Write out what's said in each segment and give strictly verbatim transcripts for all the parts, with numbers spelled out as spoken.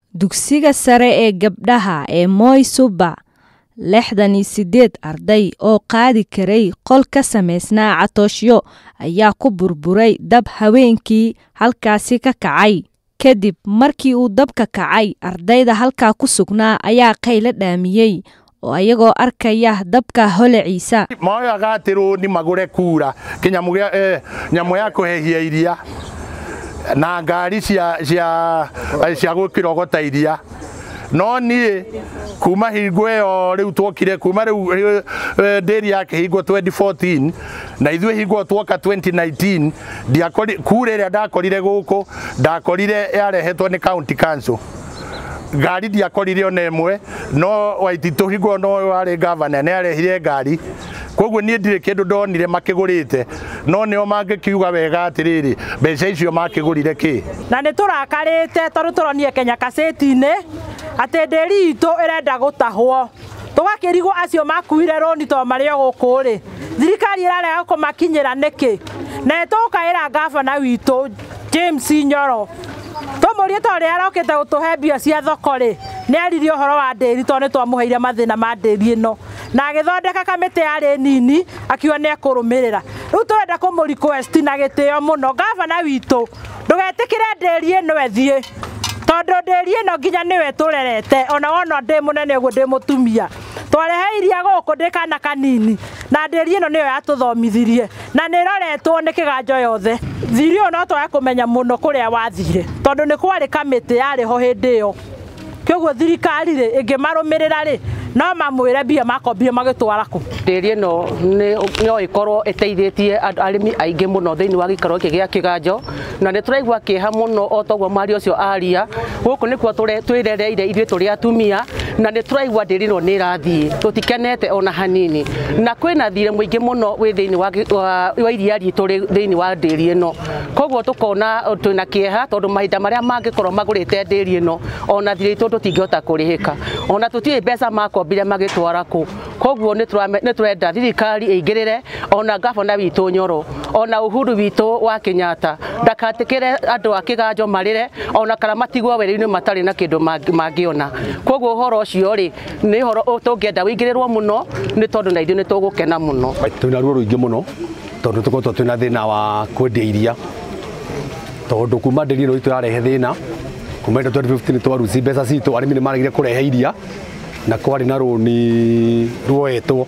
Dugsiga sare ee gabdhaha ee Moi Suba, lixdan iyo sideed arday oo qaadi karay qol ka samaysnaa catoosyo ayaa ku burburay dab haweenkii halkaasi ka kacay. Kadib markii uu dabka kacay, ardayda halkaa ku sugnaa ayaa qayla dhaamiyay oo ayagoo arkaya dabka holaciisa. Moyo agatiru ni magure kura kinyamuya eh nyamuya kuhehia iria na ngari cia cia cia gukirogota iria no ni kuma hingwe yo riu twokire kuma riu deri yake hingwo twenty fourteen na ithuĩ hingwo twoka twenty nineteen ndiakori kure ria ndakorire guku ndakorire yarehetwo ni county council ngari ndiakorire ona ĩmwe no Waititu hingwo no wari governor ne arehire ngari koguo nie ndire kindu ndonire makigurite no nio mangikiuga wega atiriri mbeca icio makigurire ki na ni turakarite tondu turonie Kenya kaseti-ini ati nderi itu irenda gutahwo tugakirigwo acio makuire roni to mario guku ri thirikari irarega kumakinyira niki na tukaira gavana witu James Nyoro tumurie tori arokite gutuhe mbia cia thoko ri ni aririe uhoro wa nderi to ni twamuheire mathina ma nderi ino na agithondeka kamite yari nini akiwa ne kurumirira riu turenda kumu request na gitio muno gavana witu ndugetikire nderi ino ethie tondu nderi ino nginya niwe turerete ona wona ndi munene uguo ndi mutumia twareheiria guku ndikana kanini na nderi ino niyo yatuthomithirie na niroretwo ni kiganjo yothe thiri ono twaya kumenya muno kuria wathire tondu ni kwari kamite yari ho hindi yo kiguo thirikari ri ingimarumirira ri no mamwire bia makombie magitwara ku nderi ino no ikorwo eteithĩtie arimi aingi muno thiini wa gikaro kia kiganjo na ni turaigua kieha muno o toguo mari ucio aria guku nikuo twirereire ithuĩ turi atumia na ni turaigua nderi ino ni irathii tutikenete ona hanini na kwina thire muingi muno wi thiini wa wa iria ritu thiini wa nderi ino koguo tukona twina kieha tondu mahinda maria mangikorwo magurite nderi ino ona thire itu tutingihota kurihika ona tutie mbeca makombire magitwara ku koguo ni turenda thirikari ingirire ona gavana witu Nyoro ona Uhuru witu wa Kenyatta ndakatikire andu a kiganjo marire ona kana matigwo weri-ini matari na kindu mangiona koguo horo ucio ri ni horo tungienda wigirirwo muno ni tondu na ithuĩ ni tugukena muno twina ruo ruingi muno tondu tukoretwo twina thina wa kwendia iria tondu kuma nderi ino itu yarehe thina kuma twenty fifteen twaruci mbeca citu arimi ni maragire kurehe iria na kwari na roni ruoetwo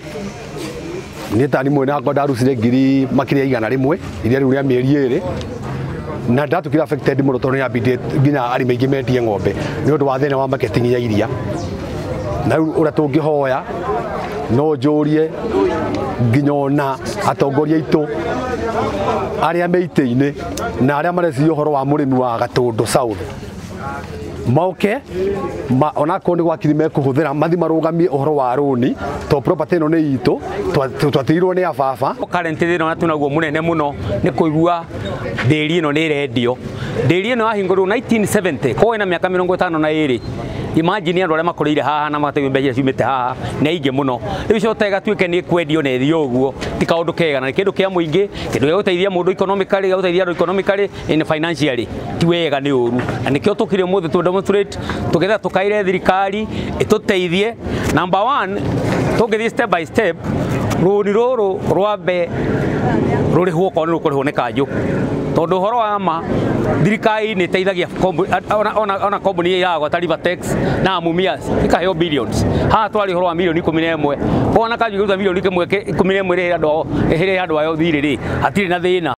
ni tani mwena akwa ndarucire ngiri makiria igana rimwe iria riu ria mieri iri na ndatukira affected muno tondu ya bidie nginya arimi aingi mendie ng'ombe ni undu wa thina wa marketing ya iria na riu ura tungihoya no njurie nginya ona atongoria itu aria meite-ini na aria mareciria uhoro wa murimi wa Gatundu South mauke ma ona kondi gwakiri mekuhuthira mathi marugamie uhoro wa roni to property ino ni itu twatirwo ni ababa currently no tunaguo munene muno ni kuigua nderi ino ni redio nderi ino yahingurwo nineteen seventy ko ina miaka mirongo itano na iri imagine andu aria makurire haha na matewe mbeca ciumite haha ni aingi muno riu cio tega tuike ni kwendio ne thio uguo ti kaundu kega na kindu kia muingi kindu gia guteithia mundu economically gia guteithia andu economically in financially ti wega ni uru na nikio tukire muthe tu demonstrate tugetha tukaire thirikari ituteithie number one tugithie step by step runi ruru rwambe rurihwo ko ni rukurihwo ni kanju tondu horo wa ma thirikari ni teithagia ona ona ona company ya gwa tariba tax na mumias ikaheo billions ha twari horo wa milioni ikumi na ĩmwe ona kanju guta milioni ikumi na ĩmwe ri andu ehire andu ayo thiri ri atiri na thina.